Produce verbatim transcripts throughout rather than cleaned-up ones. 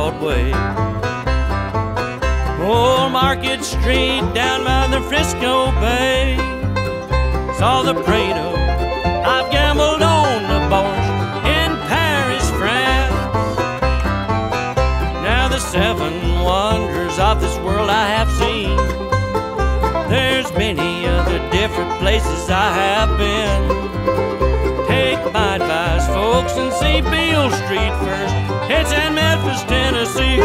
Broadway. Old Market Street down by the Frisco Bay. Saw the Prado, I've gambled on the Bourse in Paris, France. Now the seven wonders of this world I have seen. There's many other different places I have been. Take my advice, folks, and see Beale Street first. It's in Memphis, Tennessee.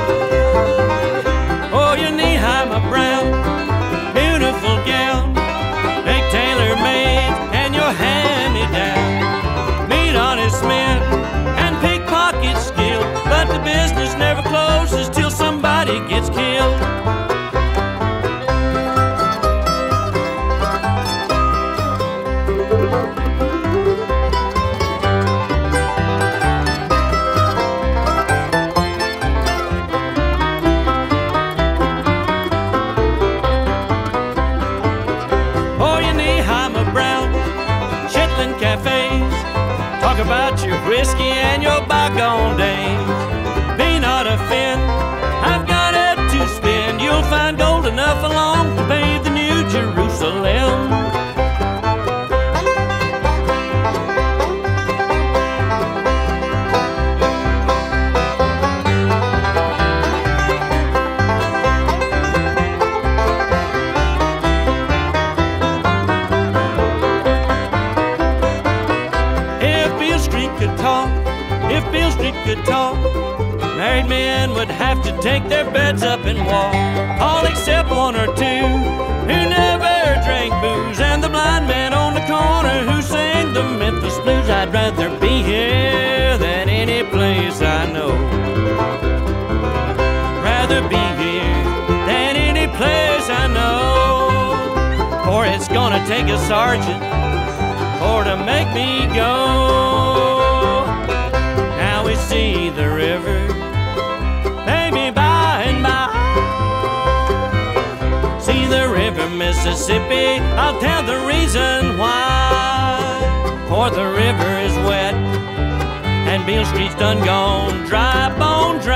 Oh, your knee-high, my brown, beautiful gown, make tailor-made and your hand-me-down. Meet honest men and pickpocket skill, but the business never closes till somebody gets killed. Talk about your whiskey and your bygone days. Be not offend, I've got it to spend. You'll find gold enough along to pave the New Jerusalem. If Beale Street could talk, married men would have to take their beds up and walk. All except one or two who never drank booze, and the blind man on the corner who sang the Memphis Blues. I'd rather be here than any place I know. Rather be here than any place I know. For it's gonna take a sergeant or to make me go. We see the river, maybe by and by. See the river Mississippi, I'll tell the reason why. For the river is wet and Beale Street's done gone dry, bone dry.